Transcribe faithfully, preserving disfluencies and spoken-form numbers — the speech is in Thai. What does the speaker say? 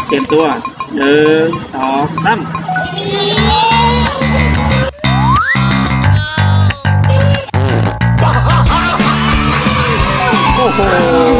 เตรียมตัวหนึ่งสองสามโอ้โห